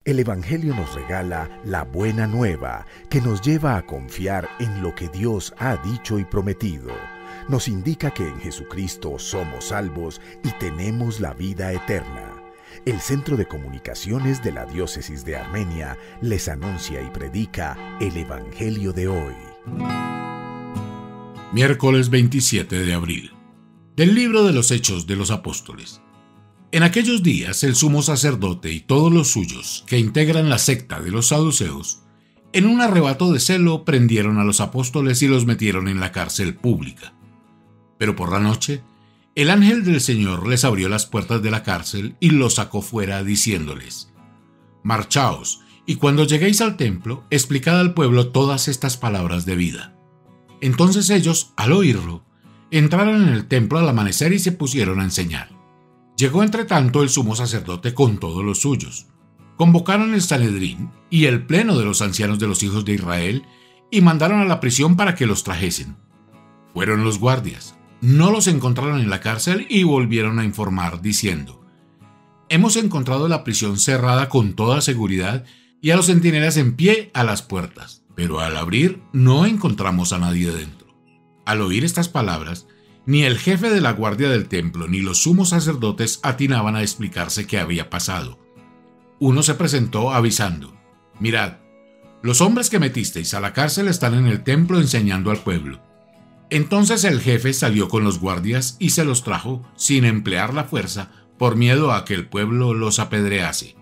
El Evangelio nos regala la buena nueva que nos lleva a confiar en lo que Dios ha dicho y prometido. Nos indica que en Jesucristo somos salvos y tenemos la vida eterna. El Centro de Comunicaciones de la Diócesis de Armenia les anuncia y predica el Evangelio de hoy. Miércoles 27 de abril. Del libro de los Hechos de los Apóstoles. En aquellos días el sumo sacerdote y todos los suyos, que integran la secta de los saduceos, en un arrebato de celo prendieron a los apóstoles y los metieron en la cárcel pública. Pero por la noche, el ángel del Señor les abrió las puertas de la cárcel y los sacó fuera, diciéndoles: «Marchaos, y cuando lleguéis al templo, explicad al pueblo todas estas palabras de vida». Entonces ellos, al oírlo, entraron en el templo al amanecer y se pusieron a enseñar. Llegó entre tanto el sumo sacerdote con todos los suyos. Convocaron el Sanedrín y el pleno de los ancianos de los hijos de Israel y mandaron a la prisión para que los trajesen. Fueron los guardias, no los encontraron en la cárcel y volvieron a informar diciendo: «Hemos encontrado la prisión cerrada con toda seguridad y a los centinelas en pie a las puertas, pero al abrir no encontramos a nadie dentro». Al oír estas palabras, ni el jefe de la guardia del templo ni los sumos sacerdotes atinaban a explicarse qué había pasado. Uno se presentó avisando: «Mirad, los hombres que metisteis a la cárcel están en el templo enseñando al pueblo». Entonces el jefe salió con los guardias y se los trajo sin emplear la fuerza por miedo a que el pueblo los apedrease.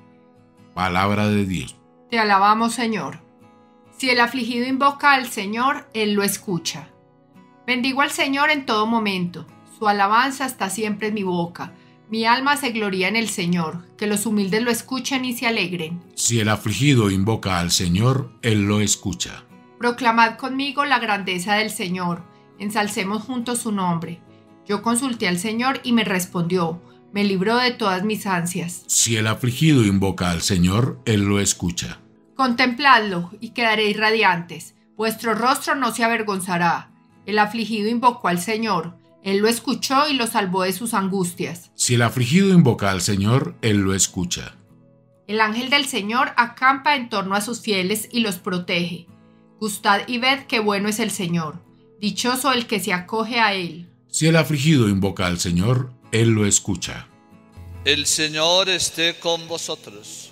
Palabra de Dios. Te alabamos, Señor. Si el afligido invoca al Señor, Él lo escucha. Bendigo al Señor en todo momento. Su alabanza está siempre en mi boca. Mi alma se gloría en el Señor. Que los humildes lo escuchen y se alegren. Si el afligido invoca al Señor, Él lo escucha. Proclamad conmigo la grandeza del Señor. Ensalcemos juntos su nombre. Yo consulté al Señor y me respondió. Me libró de todas mis ansias. Si el afligido invoca al Señor, Él lo escucha. Contempladlo y quedaréis radiantes. Vuestro rostro no se avergonzará. El afligido invocó al Señor. Él lo escuchó y lo salvó de sus angustias. Si el afligido invoca al Señor, Él lo escucha. El ángel del Señor acampa en torno a sus fieles y los protege. Gustad y ved qué bueno es el Señor. Dichoso el que se acoge a Él. Si el afligido invoca al Señor, Él lo escucha. El Señor esté con vosotros.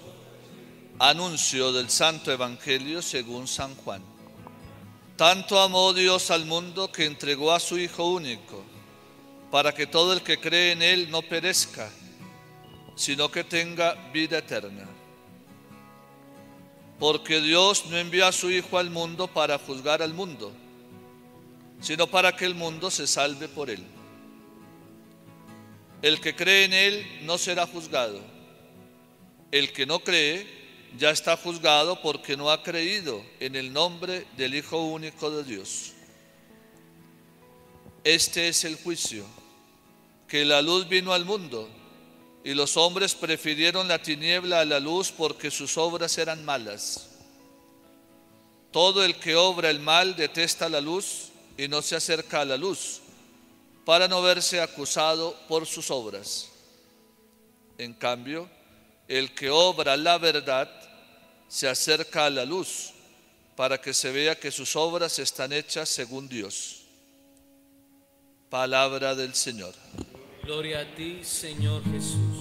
Anuncio del Santo Evangelio según San Juan. Tanto amó Dios al mundo que entregó a su Hijo único, para que todo el que cree en Él no perezca, sino que tenga vida eterna. Porque Dios no envió a su Hijo al mundo para juzgar al mundo, sino para que el mundo se salve por Él. El que cree en Él no será juzgado. El que no cree ya está juzgado porque no ha creído en el nombre del Hijo único de Dios. Este es el juicio, que la luz vino al mundo y los hombres prefirieron la tiniebla a la luz porque sus obras eran malas. Todo el que obra el mal detesta la luz y no se acerca a la luz, para no verse acusado por sus obras. En cambio, el que obra la verdad se acerca a la luz, para que se vea que sus obras están hechas según Dios. Palabra del Señor. Gloria a ti, Señor Jesús.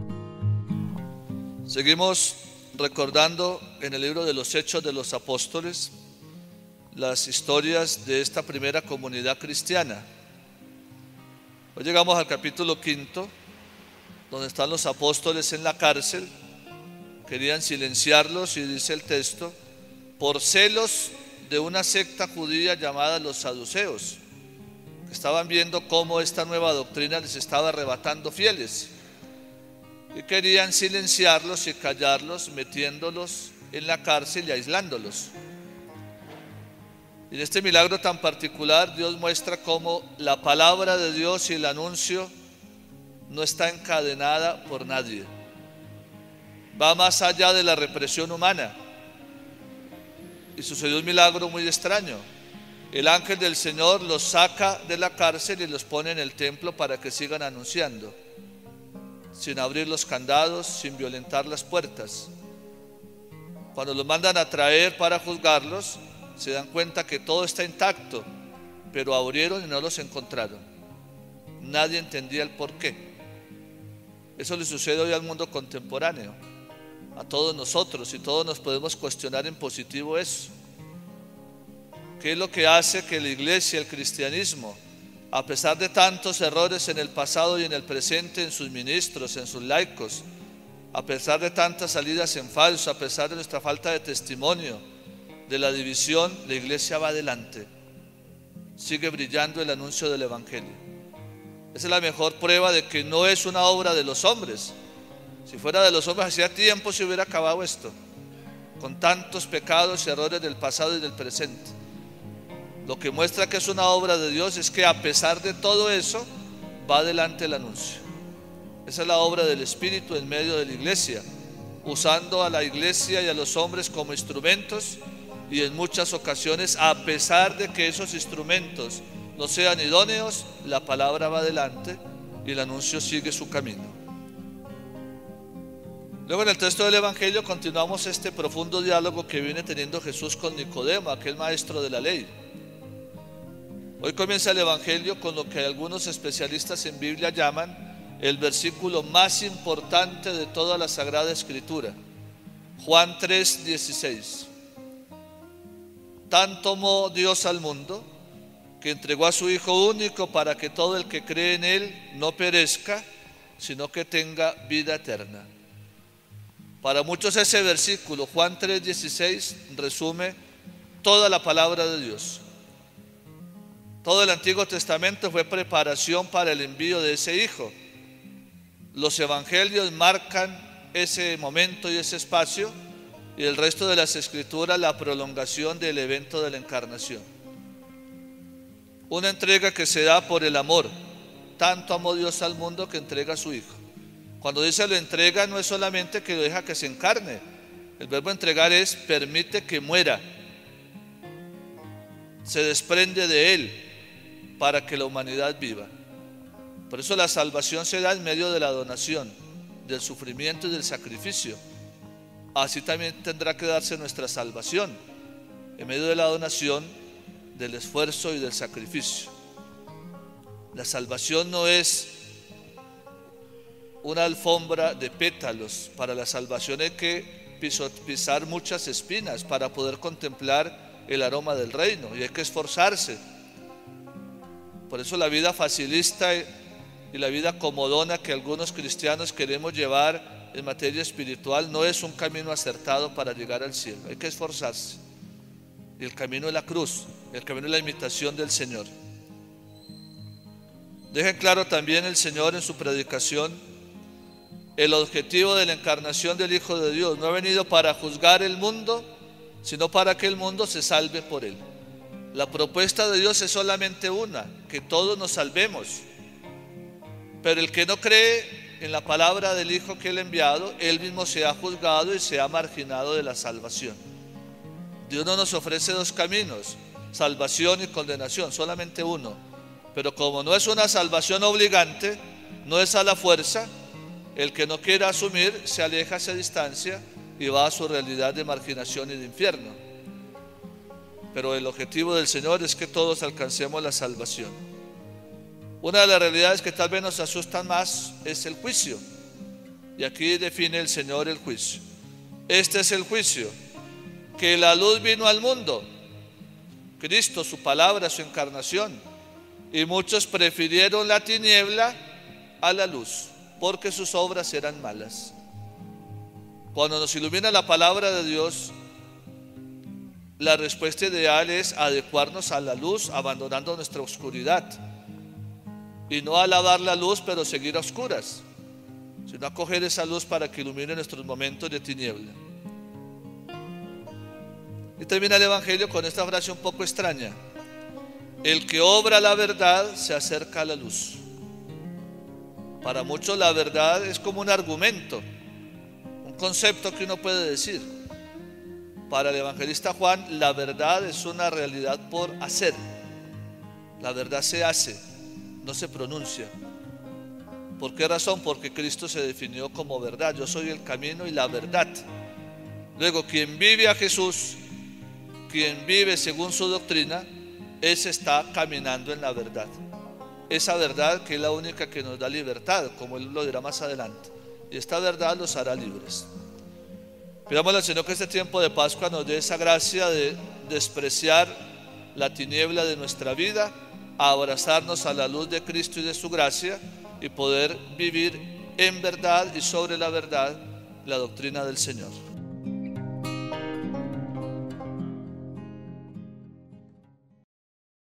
Seguimos recordando en el libro de los Hechos de los Apóstoles las historias de esta primera comunidad cristiana. Hoy llegamos al capítulo 5, donde están los apóstoles en la cárcel. Querían silenciarlos y dice el texto, por celos de una secta judía llamada los saduceos, que estaban viendo cómo esta nueva doctrina les estaba arrebatando fieles y querían silenciarlos y callarlos, metiéndolos en la cárcel y aislándolos. Y en este milagro tan particular, Dios muestra cómo la palabra de Dios y el anuncio no está encadenada por nadie. Va más allá de la represión humana. Y sucedió un milagro muy extraño. El ángel del Señor los saca de la cárcel y los pone en el templo para que sigan anunciando, sin abrir los candados, sin violentar las puertas. Cuando los mandan a traer para juzgarlos, se dan cuenta que todo está intacto, pero abrieron y no los encontraron. Nadie entendía el por qué. Eso le sucede hoy al mundo contemporáneo, a todos nosotros, y todos nos podemos cuestionar en positivo eso. ¿Qué es lo que hace que la iglesia, el cristianismo, a pesar de tantos errores en el pasado y en el presente, en sus ministros, en sus laicos, a pesar de tantas salidas en falso, a pesar de nuestra falta de testimonio, de la división, la iglesia va adelante? Sigue brillando el anuncio del Evangelio. Esa es la mejor prueba de que no es una obra de los hombres. Si fuera de los hombres, hacía tiempo se hubiera acabado esto, con tantos pecados y errores del pasado y del presente. Lo que muestra que es una obra de Dios es que a pesar de todo eso, va adelante el anuncio. Esa es la obra del Espíritu en medio de la iglesia, usando a la iglesia y a los hombres como instrumentos, y en muchas ocasiones, a pesar de que esos instrumentos no sean idóneos, la palabra va adelante y el anuncio sigue su camino. Luego en el texto del Evangelio continuamos este profundo diálogo que viene teniendo Jesús con Nicodemo, aquel maestro de la ley. Hoy comienza el Evangelio con lo que algunos especialistas en Biblia llaman el versículo más importante de toda la Sagrada Escritura, Juan 3:16. Tanto amó Dios al mundo que entregó a su Hijo único para que todo el que cree en Él no perezca, sino que tenga vida eterna. Para muchos ese versículo, Juan 3:16, resume toda la palabra de Dios. Todo el Antiguo Testamento fue preparación para el envío de ese Hijo. Los evangelios marcan ese momento y ese espacio, y el resto de las Escrituras la prolongación del evento de la encarnación. Una entrega que se da por el amor. Tanto amó Dios al mundo que entrega a su Hijo. Cuando dice lo entrega, no es solamente que lo deja que se encarne. El verbo entregar es permite que muera. Se desprende de Él para que la humanidad viva. Por eso la salvación se da en medio de la donación, del sufrimiento y del sacrificio. Así también tendrá que darse nuestra salvación, en medio de la donación, del esfuerzo y del sacrificio. La salvación no es una alfombra de pétalos. Para la salvación hay que pisar muchas espinas para poder contemplar el aroma del reino, y hay que esforzarse. Por eso la vida facilista y la vida comodona que algunos cristianos queremos llevar en materia espiritual no es un camino acertado para llegar al cielo. Hay que esforzarse. Y el camino es la cruz, el camino es la imitación del Señor. Deja claro también el Señor en su predicación el objetivo de la encarnación del Hijo de Dios. No ha venido para juzgar el mundo, sino para que el mundo se salve por Él. La propuesta de Dios es solamente una, que todos nos salvemos. Pero el que no cree en la palabra del Hijo que Él ha enviado, Él mismo se ha juzgado y se ha marginado de la salvación. Dios no nos ofrece dos caminos, salvación y condenación, solamente uno. Pero como no es una salvación obligante, no es a la fuerza, el que no quiera asumir se aleja, se distancia y va a su realidad de marginación y de infierno. Pero el objetivo del Señor es que todos alcancemos la salvación. Una de las realidades que tal vez nos asustan más es el juicio. Y aquí define el Señor el juicio. Este es el juicio, que la luz vino al mundo, Cristo, su palabra, su encarnación, y muchos prefirieron la tiniebla a la luz, porque sus obras eran malas. Cuando nos ilumina la palabra de Dios, la respuesta ideal es adecuarnos a la luz, abandonando nuestra oscuridad, y no alabar la luz pero seguir a oscuras, sino acoger esa luz para que ilumine nuestros momentos de tiniebla. Y termina el Evangelio con esta frase un poco extraña: el que obra la verdad se acerca a la luz. Para muchos la verdad es como un argumento, un concepto que uno puede decir. Para el evangelista Juan, la verdad es una realidad por hacer. La verdad se hace, no se pronuncia. ¿Por qué razón? Porque Cristo se definió como verdad. Yo soy el camino y la verdad. Luego, quien vive a Jesús, quien vive según su doctrina, ese está caminando en la verdad. Esa verdad que es la única que nos da libertad, como él lo dirá más adelante. Y esta verdad los hará libres. Pidámosle al Señor que este tiempo de Pascua nos dé esa gracia de despreciar la tiniebla de nuestra vida, a abrazarnos a la luz de Cristo y de su gracia, y poder vivir en verdad y sobre la verdad la doctrina del Señor.